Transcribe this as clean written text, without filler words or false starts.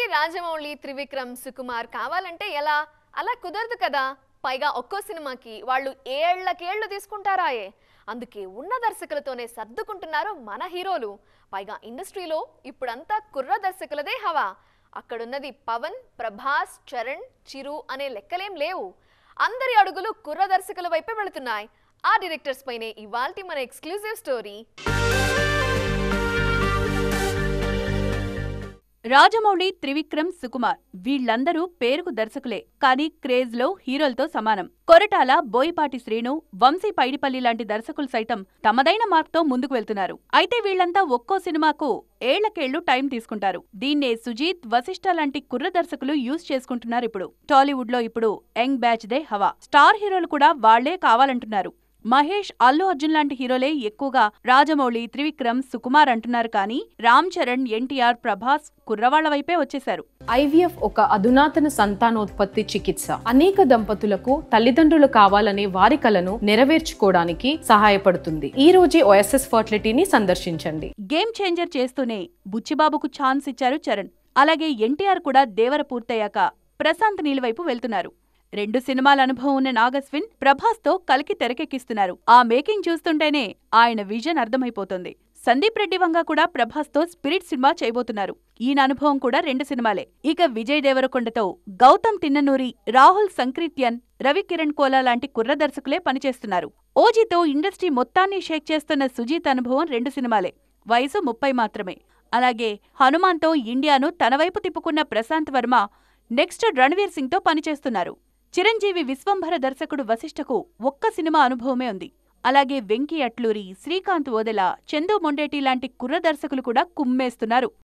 రాజమౌళి, త్రివిక్రమ్, సుకుమార్ కావాలంటే ఎలా? అలా కుదరదు కదా. పైగా ఒక్కో సినిమాకి వాళ్ళు ఏళ్లకేళ్లు తీసుకుంటారాయే. అందుకే ఉన్న దర్శకులతోనే సర్దుకుంటున్నారు మన హీరోలు. పైగా ఇండస్ట్రీలో ఇప్పుడంతా కుర్ర దర్శకులదే హవా. అక్కడున్నది పవన్, ప్రభాస్, చరణ్, చిరు అనే లెక్కలేం లేవు. అందరి అడుగులు కుర్ర దర్శకుల వైపే వెళుతున్నాయి. ఆ డైరెక్టర్స్ పైనే ఇవాల్టి మన ఎక్స్క్లూజివ్ స్టోరీ. రాజమౌళి, త్రివిక్రమ్, సుకుమార్ వీళ్లందరూ పేరుకు దర్శకులే, కానీ క్రేజ్ లో హీరోలతో సమానం. కొరటాల, బోయపాటి శ్రీను, వంశీ పైడిపల్లి లాంటి దర్శకులు సైతం తమదైన మార్క్తో ముందుకు వెళ్తున్నారు. అయితే వీళ్లంతా ఒక్కో సినిమాకు ఏళ్లకేళ్లు టైం తీసుకుంటారు. దీన్నే సుజీత్, వశిష్ఠ లాంటి కుర్ర దర్శకులు యూజ్ చేసుకుంటున్నారు. ఇప్పుడు టాలీవుడ్ లో ఇప్పుడు యంగ్ బ్యాచ్ దే హవా. స్టార్ హీరోలు కూడా వాళ్లే కావాలంటున్నారు. మహేష్, అల్లు అర్జున్ లాంటి హీరోలే ఎక్కువగా రాజమౌళి, త్రివిక్రమ్, సుకుమార్ అంటున్నారు. కానీ రామ్ చరణ్, ఎన్టీఆర్, ప్రభాస్ కుర్రవాళ్ల వైపే వచ్చేశారు. ఐవీఎఫ్ ఒక అధునాతన సంతానోత్పత్తి చికిత్స. అనేక దంపతులకు తల్లిదండ్రులు కావాలనే వారి కలను నెరవేర్చుకోవడానికి సహాయపడుతుంది. ఈ రోజే ఓఎస్ఎస్ ఫర్టిలిటీని సందర్శించండి. గేమ్ చేంజర్ చేస్తూనే బుచ్చిబాబుకు ఛాన్స్ ఇచ్చారు చరణ్. అలాగే ఎన్టీఆర్ కూడా దేవర పూర్తయ్యాక ప్రశాంత్ నీల్ వైపు వెళ్తున్నారు. 2 సినిమాల అనుభవం ఉన్న నాగస్విన్ ప్రభాస్తో కలికి తెరకెక్కిస్తున్నారు. ఆ మేకింగ్ చూస్తుంటేనే ఆయన విజన్ అర్థమైపోతుంది. సందీప్ రెడ్డి వంగ కూడా ప్రభాస్తో స్పిరిట్ సినిమా చేయబోతున్నారు. ఈయన అనుభవం కూడా 2 సినిమాలే. ఇక విజయ్ దేవరకొండతో గౌతమ్ తిన్ననూరి, రాహుల్ సంక్రిత్యన్, రవికిరణ్ కోలా లాంటి కుర్ర దర్శకులే పనిచేస్తున్నారు. ఓజీతో ఇండస్ట్రీ మొత్తాన్ని షేక్ చేస్తున్న సుజీత్ అనుభవం 2 సినిమాలే. వయసు 30 మాత్రమే. అలాగే హనుమాన్తో ఇండియాను తనవైపు తిప్పుకున్న ప్రశాంత్ వర్మ నెక్స్ట్ రణ్వీర్ సింగ్తో పనిచేస్తున్నారు. చిరంజీవి విశ్వంభర దర్శకుడు వశిష్ఠకు ఒక్క సినిమా అనుభవమే ఉంది. అలాగే వెంకీ అట్లూరి, శ్రీకాంత్ ఓదెల, చందు మొండేటి లాంటి కుర్ర దర్శకులు కూడా కుమ్మేస్తున్నారు.